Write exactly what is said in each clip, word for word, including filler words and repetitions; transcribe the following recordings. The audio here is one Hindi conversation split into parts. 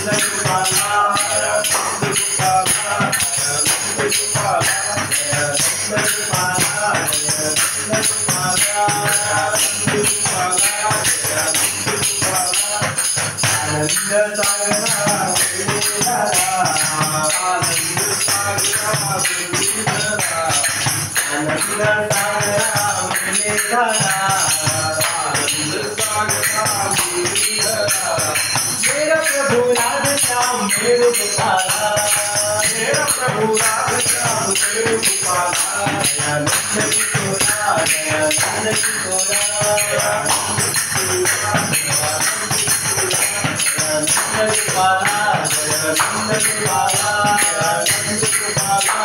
मेरा प्रभु राधे श्याम मेरे गोपाला, मेरा प्रभु राधे श्याम मेरे गोपाला, नंद किशोरा नंद किशोरा नंद गोपाला नंद गोपाला नंद गोपाला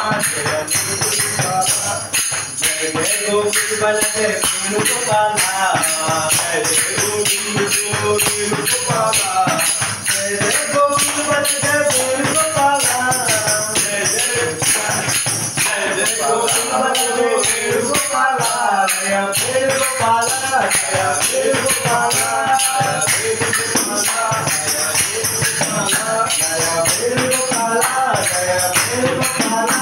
जय जय गोविंद बल जय गोपाला, जय जय गोविंद गोपाला, जय जय गोविंद बल जय गोपाला, जय जय जय जय गोविंद बल जय गोपाला, जय जय गोपाला, जय जय गोपाला, जय जय गोपाला, जय जय गोपाला, जय जय गोपाला।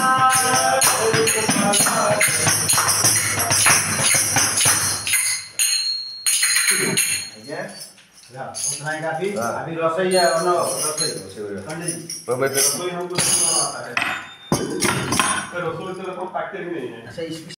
उतना ही काफी। अभी रसोई है और ना रसोई पंडित जी रसोई हमको आता है, रसोई तो हम पाकते भी नहीं है। अच्छा।